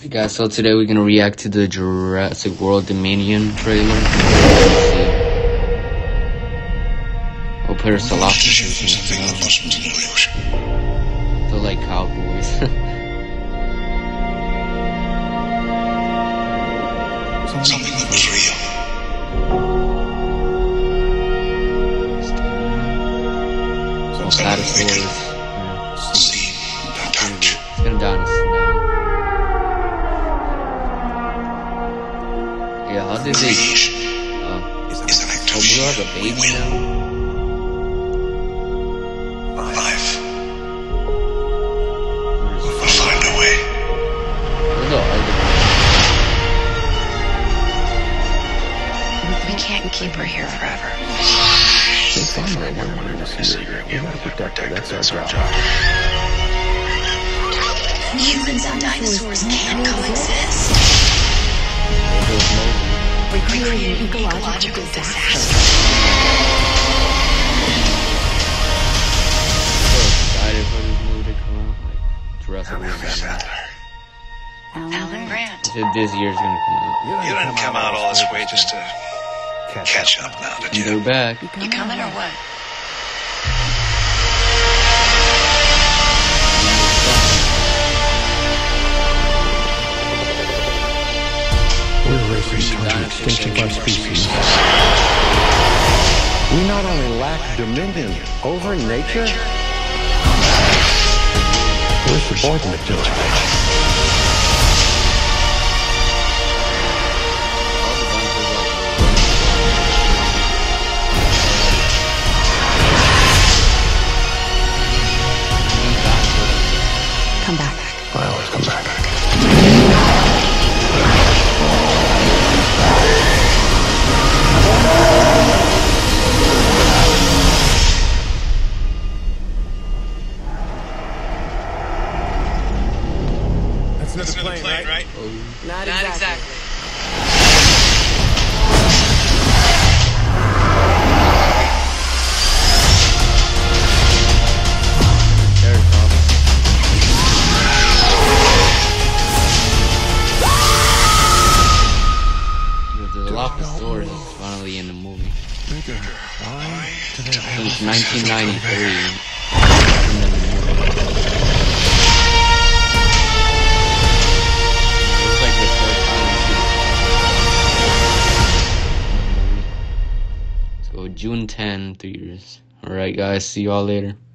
Hey guys, so today we're gonna react to the Jurassic World Dominion trailer. We'll put our They're like cowboys. Something that was real. Dinosaurs. Seen and touch. It's gonna die in the snow. Yeah, how did they? Is an act of you have a baby now? Life. We'll find a way. We can't keep her here forever. That's our job. Humans and dinosaurs can't coexist. We create an ecological disaster. So excited for this movie to come out. Like Jurassic World. Alan Grant. He said this year's gonna come out. You didn't come out all this way just to catch up now, did you? They're back. You coming or what? We're racing towards the extinction of our species. We not only lack dominion over nature, we're subordinate to it. Come back. I always come back. That's another plane, right? Not exactly. The Dilophosaurus is finally in the movie. Since 1993. So June 10, 3 years. Alright guys, see y'all later.